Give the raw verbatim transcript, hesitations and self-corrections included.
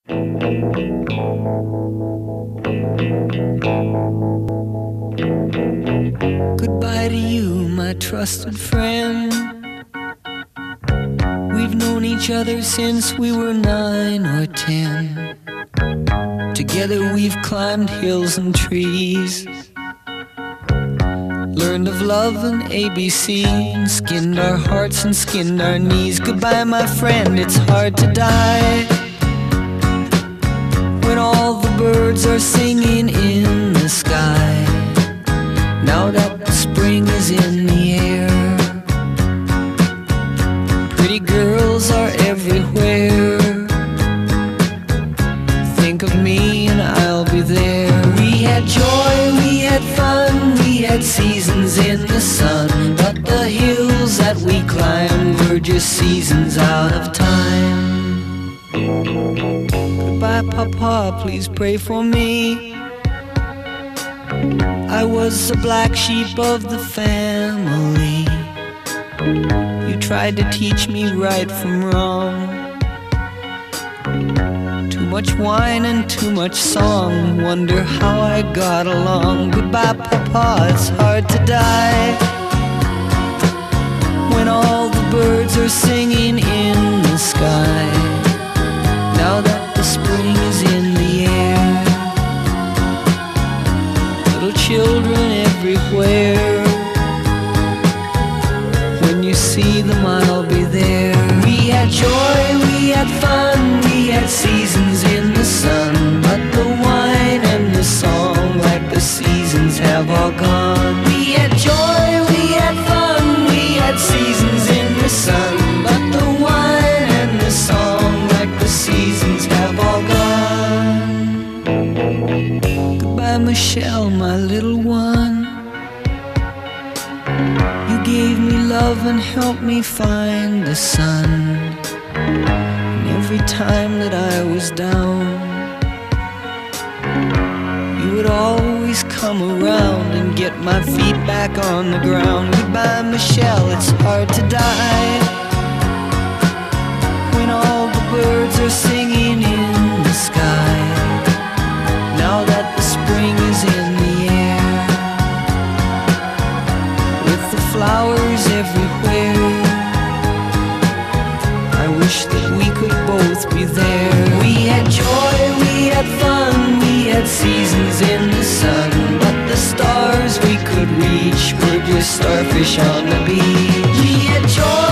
Goodbye to you, my trusted friend. We've known each other since we were nine or ten. Together we've climbed hills and trees, learned of love and A B C, and skinned our hearts and skinned our knees. Goodbye, my friend, it's hard to die when all the birds are singing in the sky. Now that the spring is in the air, pretty girls are everywhere. Think of me and I'll be there. We had joy, we had fun, we had seasons in the sun, but the hills that we climbed were just seasons out of time. Goodbye, Papa, please pray for me. I was the black sheep of the family. You tried to teach me right from wrong. Too much wine and too much song, wonder how I got along. Goodbye, Papa, it's hard to die when all the birds are singing in the sky. Now that the spring is in the air, little children everywhere. When you see them, I'll be there. We had joy, we had fun, we had seasons in the sun, but the wine and the song, like the seasons, have all gone. We had joy, we had fun, we had seasons in the sun, but the wine and the song, like the seasons, have all gone. Goodbye, Michelle, my little one. You gave me love and helped me find the sun. And every time that I was down, you would always come around and get my feet back on the ground. Goodbye, Michelle, it's hard to die when all the birds are singing in the sky. Now that the spring is in the air, with the flowers everywhere, I wish that we could both be there. We had joy, we had fun, we had seasons in the sun, but the stars we could reach were just starfish on the beach. We had joy,